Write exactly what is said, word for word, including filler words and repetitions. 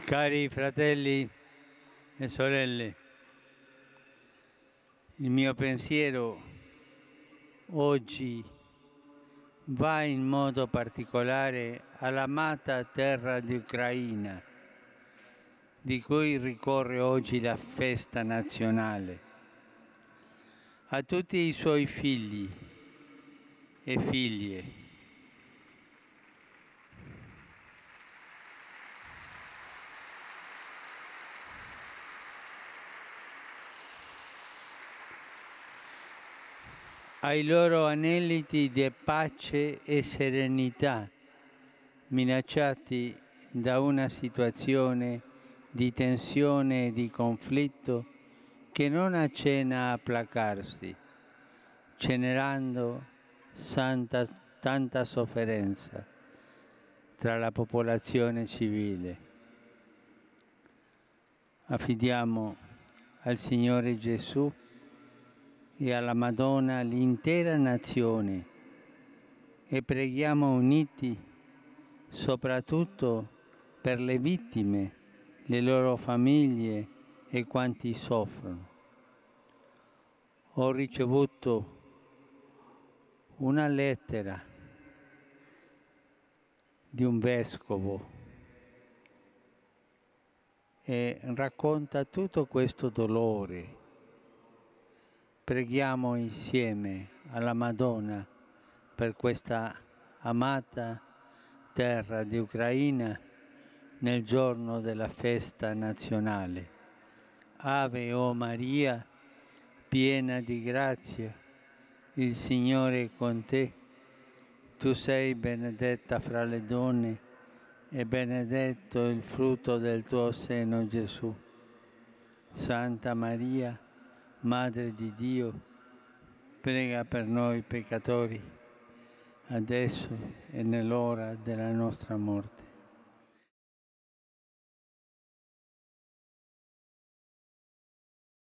Cari fratelli e sorelle, il mio pensiero oggi va in modo particolare all'amata terra di Ucraina, di cui ricorre oggi la festa nazionale, a tutti i suoi figli e figlie. Ai loro aneliti di pace e serenità, minacciati da una situazione di tensione e di conflitto che non accenna a placarsi, generando santa, tanta sofferenza tra la popolazione civile. Affidiamo al Signore Gesù e alla Madonna l'intera nazione e preghiamo uniti soprattutto per le vittime, le loro famiglie e quanti soffrono. Ho ricevuto una lettera di un vescovo e racconta tutto questo dolore. Preghiamo insieme alla Madonna per questa amata terra di Ucraina nel giorno della festa nazionale. Ave o Maria, piena di grazia, il Signore è con te. Tu sei benedetta fra le donne e benedetto il frutto del tuo seno, Gesù. Santa Maria, Madre di Dio, prega per noi peccatori, adesso e nell'ora della nostra morte.